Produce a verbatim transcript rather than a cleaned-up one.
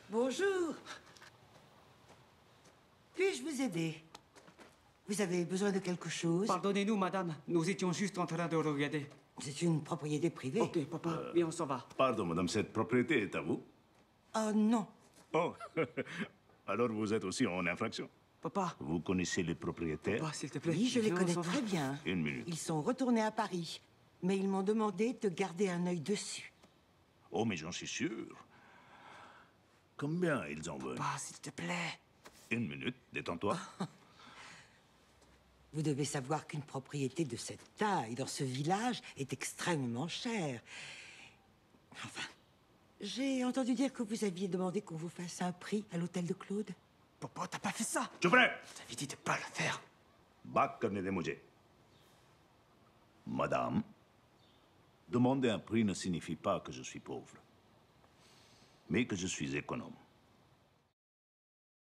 Bonjour. Puis-je vous aider? Vous avez besoin de quelque chose? Pardonnez-nous, madame. Nous étions juste en train de regarder. C'est une propriété privée. Ok, papa, euh... viens, on s'en va. Pardon, madame, cette propriété est à vous? Oh, non. Oh, alors vous êtes aussi en infraction. Papa. Vous connaissez les propriétaires? Papa, s'il te plaît. Oui, je les viens, connais très bien. Une minute. Ils sont retournés à Paris, mais ils m'ont demandé de garder un œil dessus. Oh, mais j'en suis sûr. Combien ils en veulent? Papa, s'il te plaît. Une minute, détends-toi. Vous devez savoir qu'une propriété de cette taille, dans ce village, est extrêmement chère. Enfin, j'ai entendu dire que vous aviez demandé qu'on vous fasse un prix à l'hôtel de Claude. Papa, t'as pas fait ça. Je prends. T'avais dit de pas le faire. Bac करने दे मुझे. Madame, demander un prix ne signifie pas que je suis pauvre, mais que je suis économe.